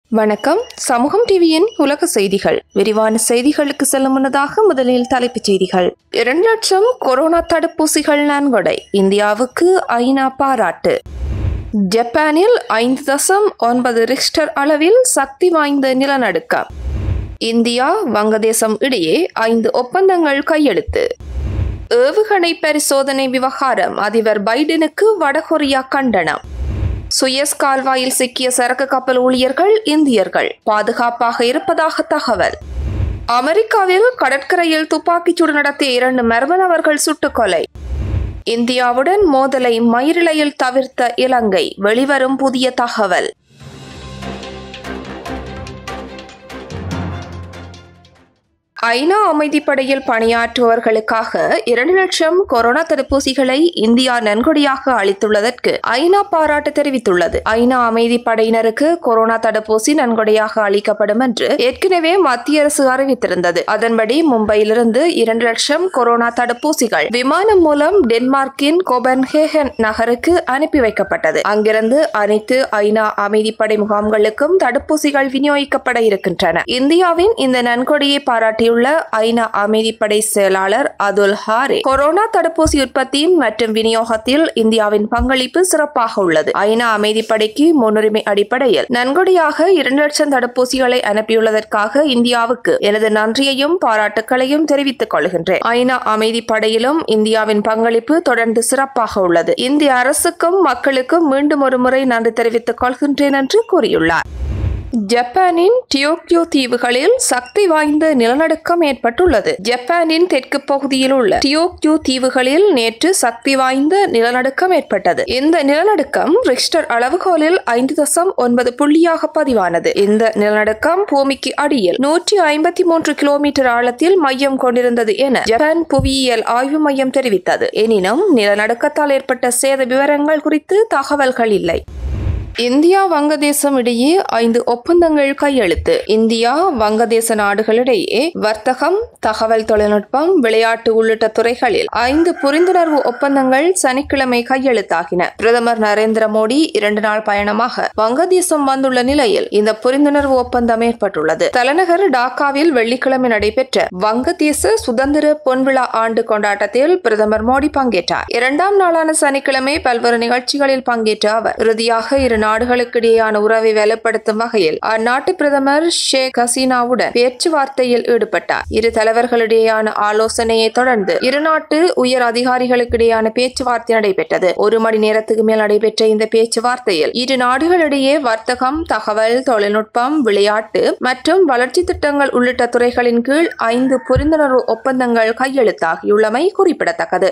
வணக்கம். சமூகம் டிவியின் உலக செய்திகள். விரிவான செய்திகளுக்கு செல்லும் முன்னதாக முதலில் தலைப்புச் செய்திகள். 2 லட்சம் கொரோனா தடுப்பூசிகள் நன்கொடை. இந்தியாவுக்கு ஐநா பாராட்டு. ஜப்பானில் 5.9 ரிக்டர் அளவில் சக்தி வாய்ந்த நிலநடுக்கம். இந்தியா வங்கதேசம் இடையே 5 ஒப்பந்தங்கள் கையெழுத்து. ஏவுகணை பரிசோதனை விவகாரம். அதிபர் பைடனுக்கு வடகொரியா கண்டனம். சுயஸ் கால்வாயில் சிக்கிய சரக்கு கப்பல் ஊழியர்கள் இந்தியர்கள் பாதுகாப்பாக இருப்பதாக தகவல். அமெரிக்காவில் கடற்கரையில் துப்பாக்கிச்சூடு நடத்திய 2 மர்ம நபர்கள் சுட்டுக் கொலை. இந்தியாவுடன் மோதலை மயிரிழையில் தவிர்த்த இலங்கை. வெளிவரும் புதிய தகவல். ஐநா அமைதிப்படையில் பணியாற்றுபவர்களுக்காக 2 லட்சம் கொரோனா தடுப்பூசிகளை இந்தியா நன்கொடையாக அளித்துள்ளதற்கு ஐநா பாராட்டு தெரிவித்துள்ளது. ஐநா அமைதிப்படையினருக்கு கொரோனா தடுப்பூசி நன்கொடையாக அளிக்கப்படும் என்று ஏற்கனவே மத்திய அரசு அறிவித்திருந்தது. அதன்படி மும்பையிலிருந்து 2 லட்சம் கொரோனா தடுப்பூசிகள் விமானம் மூலம் டென்மார்க்கின் கோபன்ஹேகன் நகருக்கு அனுப்பி வைக்கப்பட்டது. அங்கிருந்து அனைத்து ஐநா அமைதிப்படை முகாம்களுக்கும் தடுப்பூசிகள் விநியோகிக்கப்பட இருக்கின்றன. இந்தியாவின் இந்த நன்கொடையை பாராட்டி ஐநா அமைதிப்படை செயலாளர் அதுல் ஹாரே, கொரோனா தடுப்பூசி உற்பத்தி மற்றும் விநியோகத்தில் இந்தியாவின் பங்களிப்பு சிறப்பாக உள்ளது. ஐநா அமைதிப்படைக்கு முன்னுரிமை அடிப்படையில் நன்கொடையாக 2 லட்சம் தடுப்பூசிகளை அனுப்பியுள்ளதற்காக இந்தியாவுக்கு எனது நன்றியையும் பாராட்டுகளையும் தெரிவித்துக் கொள்கின்றேன். ஐநா அமைதிப்படையிலும் இந்தியாவின் பங்களிப்பு தொடர்ந்து சிறப்பாக உள்ளது. இந்திய அரசுக்கும் மக்களுக்கும் மீண்டும் ஒரு முறை நன்றி தெரிவித்துக் கொள்கின்றேன் என்று கூறியுள்ளார். ஜப்பானின் டியோக்யோ தீவுகளில் சக்தி வாய்ந்த நிலநடுக்கம் ஏற்பட்டுள்ளது. ஜப்பானின் தெற்கு பகுதியில் உள்ள டியோக்யோ தீவுகளில் நேற்று சக்தி வாய்ந்த நிலநடுக்கம் ஏற்பட்டது. இந்த நிலநடுக்கம் ரிக்டர் அளவுகோலில் 5.9 புள்ளியாக பதிவானது. இந்த நிலநடுக்கம் பூமிக்கு அடியில் 153 கிலோமீட்டர் ஆழத்தில் மையம் கொண்டிருந்தது என ஜப்பான் புவியியல் ஆய்வு மையம் தெரிவித்தது. எனினும் நிலநடுக்கத்தால் ஏற்பட்ட சேத விவரங்கள் குறித்து தகவல்கள் இல்லை. இந்தியா வங்கதேசம் இடையே 5 ஒப்பந்தங்கள் கையெழுத்து. இந்தியா வங்கதேச நாடுகளிடையே வர்த்தகம், தகவல் தொழில்நுட்பம், விளையாட்டு உள்ளிட்ட துறைகளில் 5 புரிந்துணர்வு ஒப்பந்தங்கள் சனிக்கிழமை கையெழுத்தாகின. பிரதமர் நரேந்திர மோடி 2 நாள் பயணமாக வங்கதேசம் வந்துள்ள நிலையில் இந்த புரிந்துணர்வு ஒப்பந்தம் ஏற்பட்டுள்ளது. தலைநகர் டாக்காவில் வெள்ளிக்கிழமை நடைபெற்ற வங்கதேச சுதந்திர பொன்விழா ஆண்டு கொண்டாட்டத்தில் பிரதமர் மோடி பங்கேற்றார். 2ஆம் நாளான சனிக்கிழமை பல்வேறு நிகழ்ச்சிகளில் பங்கேற்ற அவர் இறுதியாக இரு நாடுகளுக்கிடையேயான உறவை வலுப்படுத்தும் வகையில் அந்நாட்டு பிரதமர் ஷேக் ஹசீனாவுடன் பேச்சுவார்த்தையில் ஈடுபட்டார். இரு தலைவர்களிடையேயான ஆலோசனையை தொடர்ந்து இரு நாட்டு உயர் அதிகாரிகளுக்கிடையேயான பேச்சுவார்த்தை நடைபெற்றது. 1 மணி நேரத்துக்கு மேல் நடைபெற்ற இந்த பேச்சுவார்த்தையில் இரு நாடுகளிடையே வர்த்தகம், தகவல் தொழில்நுட்பம், விளையாட்டு மற்றும் வளர்ச்சி திட்டங்கள் உள்ளிட்ட துறைகளின் கீழ் 5 புரிந்துணர்வு ஒப்பந்தங்கள் கையெழுத்தாகியுள்ளமை குறிப்பிடத்தக்கது.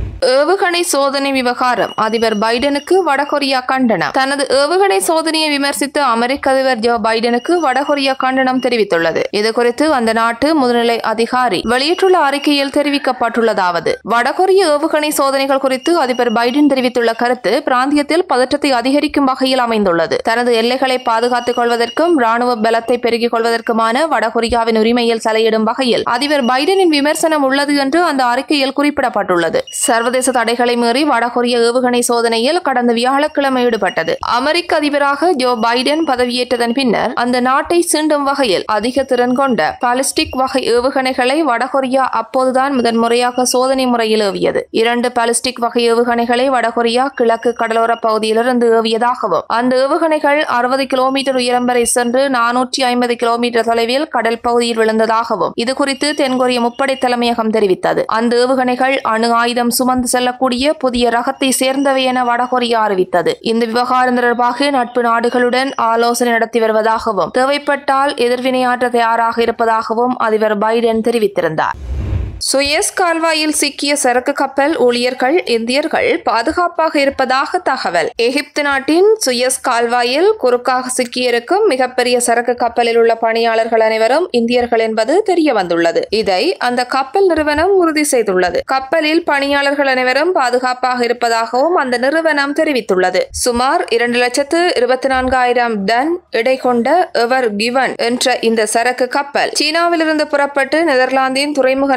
ஏவுகணை சோதனை விவகாரம். அதிபர் பைடனுக்கு வடகொரியா கண்டனம். தனது ஏவுகணை சோதனையை விமர்சித்த அமெரிக்க அதிபர் ஜோ பைடனுக்கு வடகொரியா கண்டனம் தெரிவித்துள்ளது. இதுகுறித்து அந்த நாட்டு முதுநிலை அதிகாரி வெளியிட்டுள்ள அறிக்கையில் தெரிவிக்கப்பட்டுள்ளதாவது: வடகொரிய ஏவுகணை சோதனைகள் குறித்து அதிபர் பைடன் தெரிவித்துள்ள கருத்து பிராந்தியத்தில் பதற்றத்தை அதிகரிக்கும் வகையில் அமைந்துள்ளது. தனது எல்லைகளை பாதுகாத்துக் கொள்வதற்கும் ராணுவ பலத்தை பெருகிக் கொள்வதற்குமான வடகொரியாவின் உரிமையில் தலையிடும் வகையில் அதிபர் பைடனின் விமர்சனம் உள்ளது என்று அந்த அறிக்கையில் குறிப்பிடப்பட்டுள்ளது. சர்வதேச தடைகளை மீறி வடகொரிய ஏவுகணை சோதனையில் கடந்த வியாழக்கிழமை ஈடுபட்டது. அமெரிக்க அதிபராக ஜோ பைடன் பதவியேற்றதன் பின்னர் அந்த நாட்டை சீண்டும் வகையில் அதிக திறன் கொண்ட பாலிஸ்டிக் வகை ஏவுகணைகளை வடகொரியா அப்போதுதான் முதன்முறையாக சோதனை முறையில் ஏவியது. 2 பாலிஸ்டிக் வகை ஏவுகணைகளை வடகொரியா கிழக்கு கடலோர பகுதியிலிருந்து ஏவியதாகவும் அந்த ஏவுகணைகள் 60 கிலோமீட்டர் உயரம் வரை சென்று 450 கிலோமீட்டர் தொலைவில் கடல் பகுதியில் விழுந்ததாகவும் இதுகுறித்து தென்கொரிய முப்படை தலைமையகம் தெரிவித்தது. அந்த ஏவுகணைகள் அணு ஆயுதம் சுமந்து செல்லக்கூடிய புதிய ரகத்தை சேர்ந்தவை என வடகொரியா அறிவித்தது. இந்த விவகாரம் தொடர்பாக நட்பு நாடுகளுடன் ஆலோசனை நடத்தி வருவதாகவும் தேவைப்பட்டால் எதிர்வினையாற்ற தயாராக இருப்பதாகவும் அதிபர் பைடன் தெரிவித்திருந்தார். சுயஸ் கால்வாயில் சிக்கிய சரக்கு கப்பல் ஊழியர்கள் இந்தியர்கள் பாதுகாப்பாக இருப்பதாக தகவல். எகிப்து நாட்டின் சுயஸ் கால்வாயில் குறுக்காக சிக்கியிருக்கும் மிகப்பெரிய சரக்கு கப்பலில் உள்ள பணியாளர்கள் அனைவரும் இந்தியர்கள் என்பது தெரிய வந்துள்ளது. இதை அந்த கப்பல் நிறுவனம் உறுதி செய்துள்ளது. கப்பலில் பணியாளர்கள் அனைவரும் பாதுகாப்பாக இருப்பதாகவும் அந்த நிறுவனம் தெரிவித்துள்ளது. சுமார் 2,24,000 டன் எடை கொண்ட எவர் கிவன் என்ற இந்த சரக்கு கப்பல் சீனாவிலிருந்து புறப்பட்டு நெதர்லாந்தின் துறைமுக நகரான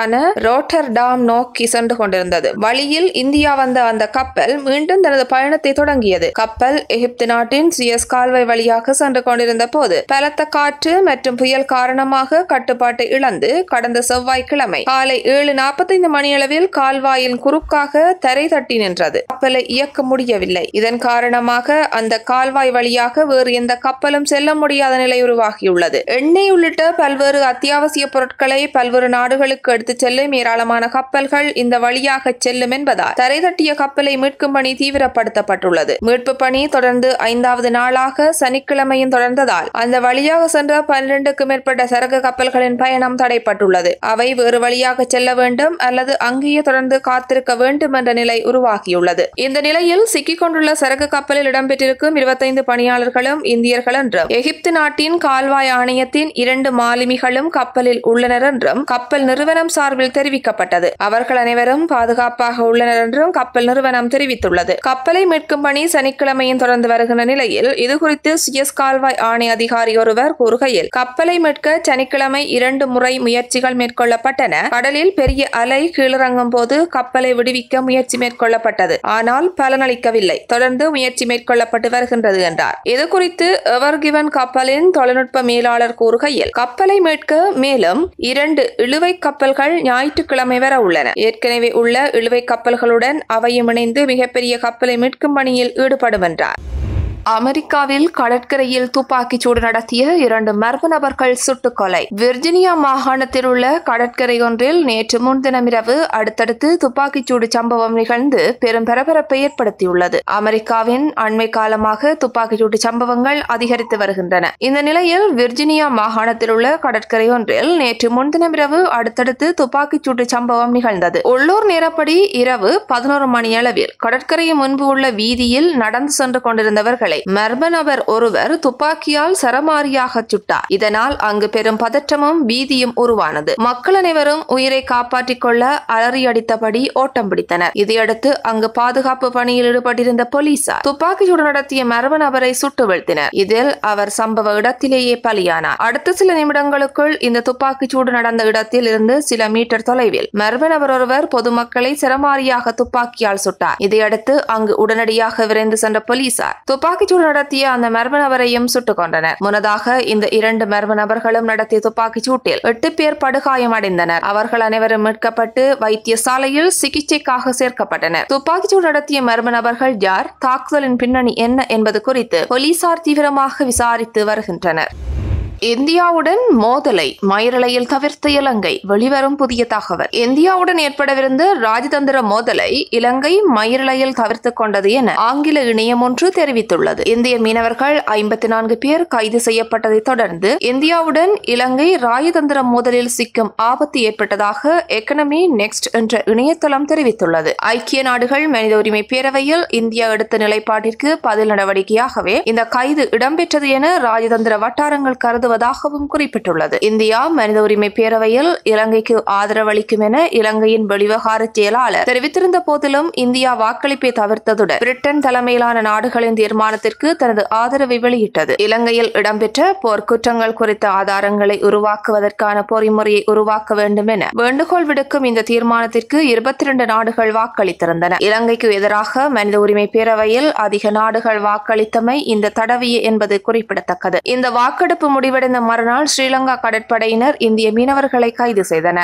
நகரான ரோட்டர்டாம் நோக்கி சென்று கொண்டிருந்தது. வழியில் இந்தியா வந்த அந்த கப்பல் மீண்டும் தனது பயணத்தை தொடங்கியது. கப்பல் எகிப்து நாட்டின் சுயஸ் கால்வாய் வழியாக சென்று கொண்டிருந்த போது பலத்த காற்று மற்றும் புயல் காரணமாக கட்டுப்பாட்டை இழந்து கடந்த செவ்வாய்க்கிழமை காலை 7:45 மணியளவில் கால்வாயின் குறுக்காக தரை தட்டி நின்றது. கப்பலை இயக்க முடியவில்லை. இதன் காரணமாக அந்த கால்வாய் வழியாக வேறு எந்த கப்பலும் செல்ல முடியாத நிலை உருவாகியுள்ளது. எண்ணெய் உள்ளிட்ட பல்வேறு அத்தியாவசிய பொருட்களை பல்வேறு நாடுகளுக்கு எடுத்துச் செல்லும் ஏராளமான கப்பல்கள் இந்த வழியாக செல்லும் என்பதால் தரை தட்டிய கப்பலை மீட்கும் பணி தீவிரப்படுத்தப்பட்டுள்ளது. மீட்பு பணி தொடர்ந்து 5வது நாளாக சனிக்கிழமையும் தொடர்ந்ததால் அந்த வழியாக சென்ற 12க்கும் மேற்பட்ட சரக்கு கப்பல்களின் பயணம் தடைப்பட்டுள்ளது. அவை வேறு வழியாக செல்ல வேண்டும் அல்லது அங்கேயே தொடர்ந்து காத்திருக்க வேண்டும் என்ற நிலை உருவாகியுள்ளது. இந்த நிலையில் சிக்கிக் கொண்டுள்ள சரக்கு கப்பலில் இடம்பெற்றிருக்கும் 25 பணியாளர்களும் இந்தியர்கள் என்றும் எகிப்து நாட்டின் கால்வாய் ஆணையத்தின் 2 மாலுமிகளும் கப்பலில் உள்ளனர் என்றும் கப்பல் நிறுவனம் சார்பில் தெரிவிக்கப்பட்டது. அவர்கள் அனைவரும் பாதுகாப்பாக உள்ளனர் என்றும் கப்பல் நிறுவனம் தெரிவித்துள்ளது. கப்பலை மீட்கும் பணி சனிக்கிழமையும் தொடர்ந்து வருகின்ற நிலையில் இதுகுறித்து சுயஸ் கால்வாய் ஆணைய அதிகாரி ஒருவர் கூறுகையில், கப்பலை மீட்க சனிக்கிழமை 2 முறை முயற்சிகள் மேற்கொள்ளப்பட்டன. கடலில் பெரிய அலை கீழிறங்கும் போது கப்பலை விடுவிக்க முயற்சி மேற்கொள்ளப்பட்டது. ஆனால் பலனளிக்கவில்லை. தொடர்ந்து முயற்சி மேற்கொள்ளப்பட்டு வருகின்றது என்றார். இதுகுறித்து எவர் கிவன் கப்பலின் தொழில்நுட்ப மேலாளர் கூறுகையில், கப்பலை மீட்க மேலும் 2 இழுவை கப்பல்கள் ஞாயிற்றுக்கிழமை வர உள்ளன. ஏற்கனவே உள்ள இழுவை கப்பல்களுடன் அவையும் இணைந்து மிகப்பெரிய கப்பலை மீட்கும் பணியில் ஈடுபடும் என்றார். அமெரிக்காவில் கடற்கரையில் துப்பாக்கிச் சூடு நடத்திய 2 மர்ம நபர்கள் சுட்டுக் கொலை. விர்ஜினியா மாகாணத்தில் உள்ள கடற்கரை ஒன்றில் நேற்று முன்தினமிரவு அடுத்தடுத்து துப்பாக்கிச் சூடு சம்பவம் நிகழ்ந்து பெரும் பரபரப்பை ஏற்படுத்தியுள்ளது. அமெரிக்காவின் அண்மை காலமாக துப்பாக்கிச் சூடு சம்பவங்கள் அதிகரித்து வருகின்றன. இந்த நிலையில் விர்ஜினியா மாகாணத்தில் உள்ள கடற்கரை ஒன்றில் நேற்று முன்தினமிரவு அடுத்தடுத்து துப்பாக்கிச் சூடு சம்பவம் நிகழ்ந்தது. உள்ளூர் நேரப்படி இரவு 11 மணியளவில் கடற்கரையின் முன்பு உள்ள வீதியில் நடந்து சென்று கொண்டிருந்தவர்கள் மர்ம நபர் ஒருவர் துப்பாக்கியால் சரமாரியாக சுட்டார். இதனால் அங்கு பெரும் பதற்றமும் பீதியும் உருவானது. மக்கள் அனைவரும் உயிரை காப்பாற்றிக் கொள்ள அலறி அடித்தபடி ஓட்டம் பிடித்தனர். இதையடுத்து அங்கு பாதுகாப்பு பணியில் ஈடுபட்டிருந்த போலீசார் துப்பாக்கிச்சூடு நடத்திய மர்ம நபரை சுட்டு வீழ்த்தினர். இதில் அவர் சம்பவ இடத்திலேயே பலியானார். அடுத்த சில நிமிடங்களுக்குள் இந்த துப்பாக்கிச்சூடு நடந்த இடத்தில் இருந்து சில மீட்டர் தொலைவில் மர்ம நபர் ஒருவர் பொதுமக்களை சரமாரியாக துப்பாக்கியால் சுட்டார். இதையடுத்து அங்கு உடனடியாக விரைந்து சென்ற போலீசார் துப்பாக்கிச்சூடு நடத்திய அந்த மர்ம நபரையும் சுட்டுக் கொண்டனர். முன்னதாக இந்த 2 மர்ம நபர்களும் நடத்திய துப்பாக்கிச் சூட்டில் 8 பேர் படுகாயமடைந்தனர். அவர்கள் அனைவரும் மீட்கப்பட்டு வைத்தியசாலையில் சிகிச்சைக்காக சேர்க்கப்பட்டனர். துப்பாக்கிச்சூடு நடத்திய மர்ம நபர்கள் யார், தாக்குதலின் பின்னணி என்ன என்பது குறித்து போலீசார் தீவிரமாக விசாரித்து வருகின்றனர். இந்தியாவுடன் மோதலை மயிரலையில் தவிர்த்த இலங்கை. வெளிவரும் புதிய தகவல். இந்தியாவுடன் ஏற்படவிருந்த ராஜதந்திர மோதலை இலங்கை மயிரலையில் தவிர்த்துக் கொண்டது என ஆங்கில இணையம் ஒன்று தெரிவித்துள்ளது. இந்திய மீனவர்கள் 54 பேர் கைது செய்யப்பட்டதை தொடர்ந்து இந்தியாவுடன் இலங்கை ராஜதந்திர மோதலில் சிக்கும் ஆபத்து ஏற்பட்டதாக எக்கனமி நெக்ஸ்ட் என்ற இணையதளம் தெரிவித்துள்ளது. ஐக்கிய நாடுகள் மனித உரிமை பேரவையில் இந்தியா எடுத்த நிலைப்பாட்டிற்கு பதில் நடவடிக்கையாகவே இந்த கைது இடம்பெற்றது என ராஜதந்திர வட்டாரங்கள் கருது குறிப்பிட்டுள்ளது. இந்தியா மனித உரிமை பேரவையில் இலங்கைக்கு ஆதரவு அளிக்கும் என இலங்கையின் வெளிவகார செயலாளர் தெரிவித்திருந்த போதிலும் இந்தியா வாக்களிப்பை தவிர்த்ததுடன் பிரிட்டன் தலைமையிலான நாடுகளின் தீர்மானத்திற்கு தனது ஆதரவை வெளியிட்டது. இலங்கையில் இடம்பெற்ற போர்க்குற்றங்கள் குறித்த ஆதாரங்களை உருவாக்குவதற்கான பொறிமுறையை உருவாக்க வேண்டும் என வேண்டுகோள் விடுக்கும் இந்த தீர்மானத்திற்கு 22 நாடுகள் வாக்களித்திருந்தன. இலங்கைக்கு எதிராக மனித உரிமை பேரவையில் அதிக நாடுகள் வாக்களித்தமை இந்த தடவையே என்பது குறிப்பிடத்தக்கது. இந்த வாக்கெடுப்பு முடிவடைந்த மறுநாள் ஸ்ரீலங்கா கடற்படையினர் இந்திய மீனவர்களை கைது செய்தனர்.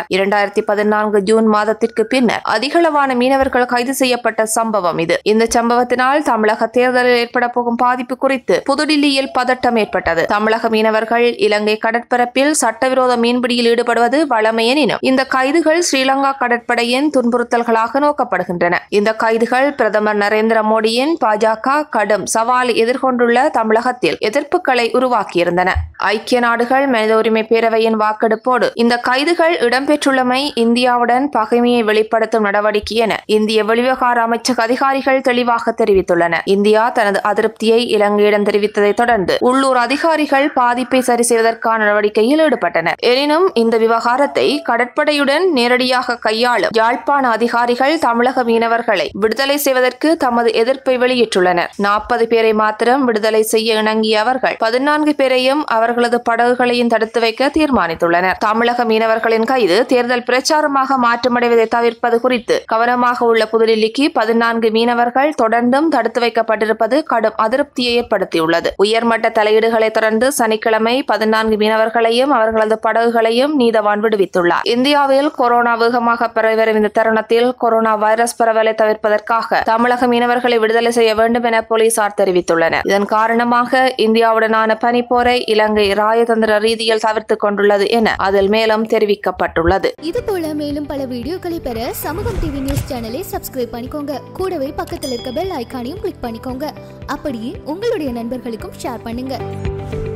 2014 ஜூன் மாதத்திற்கு பின்னர் அதிகளவான மீனவர்கள் கைது செய்யப்பட்ட சம்பவம் இது. இந்த சம்பவத்தினால் தமிழக தேர்தலில் ஏற்பட போகும் பாதிப்பு குறித்து புதுடில்லியில் பதட்டம் ஏற்பட்டது. தமிழக மீனவர்கள் இலங்கை கடற்பரப்பில் சட்டவிரோத மீன்பிடியில் ஈடுபடுவது வழமை எனினும் இந்த கைதுகள் ஸ்ரீலங்கா கடற்படையின் துன்புறுத்தல்களாக நோக்கப்படுகின்றன. இந்த கைதுகள் பிரதமர் நரேந்திர மோடியின் பாஜக கடும் சவாலை எதிர்கொண்டுள்ள தமிழகத்தில் எதிர்ப்புகளை உருவாக்கியிருந்தன. ஐக்கிய நாடுகள் மனித உரிமை பேரவையின் வாக்கெடுப்போடு இந்த கைதுகள் இடம்பெற்றுள்ளமை இந்தியாவுடன் பகைமையை வெளிப்படுத்தும் நடவடிக்கை என இந்திய வெளிவகார அமைச்சக அதிகாரிகள் தெளிவாக தெரிவித்துள்ளனர். இந்தியா தனது அதிருப்தியை இலங்கையிடம் தெரிவித்ததை தொடர்ந்து உள்ளூர் அதிகாரிகள் பாதிப்பை சரி செய்வதற்கான நடவடிக்கையில் ஈடுபட்டனர். எனினும் இந்த விவகாரத்தை கடற்படையுடன் நேரடியாக கையாளும் யாழ்ப்பாண அதிகாரிகள் தமிழக மீனவர்களை விடுதலை செய்வதற்கு தமது எதிர்ப்பை வெளியிட்டுள்ளனர். 40 பேரை மாத்திரம் விடுதலை செய்ய இணங்கிய அவர்கள் 14 பேரையும் அவர் அவர்களது படகுகளையும் தடுத்து வைக்க தீர்மானித்துள்ளனர். தமிழக மீனவர்களின் கைது தேர்தல் பிரச்சாரமாக மாற்றமடைவதை தவிர்ப்பது குறித்து கவனமாக உள்ள புதுடில்லிக்கு 14 மீனவர்கள் தொடர்ந்தும் தடுத்து வைக்கப்பட்டிருப்பது கடும் அதிருப்தியை ஏற்படுத்தியுள்ளது. உயர்மட்ட தலையீடுகளை தொடர்ந்து சனிக்கிழமை 14 மீனவர்களையும் அவர்களது படகுகளையும் நீதவான் விடுவித்துள்ளார். இந்தியாவில் கொரோனா வேகமாக பரவி வரும் இந்த தருணத்தில் கொரோனா வைரஸ் பரவலை தவிர்ப்பதற்காக தமிழக மீனவர்களை விடுதலை செய்ய வேண்டும் என போலீசார் தெரிவித்துள்ளனர். இதன் காரணமாக இந்தியாவுடனான பனிப்போரை இலங்கை ராஜதந்திர ரீதியில் தவிர்த்துக் கொண்டுள்ளது என அதில் மேலும் தெரிவிக்கப்பட்டுள்ளது. இதுபோல மேலும் பல வீடியோக்களை பெற சமூகம் டிவி நியூஸ் சேனலை சப்ஸ்கிரைப் பண்ணிக்கோங்க. கூடவே பக்கத்தில் இருக்க பெல் ஐகானையும் கிளிக் பண்ணிக்கோங்க. அப்படியே உங்களுடைய நண்பர்களுக்கும் ஷேர் பண்ணுங்க.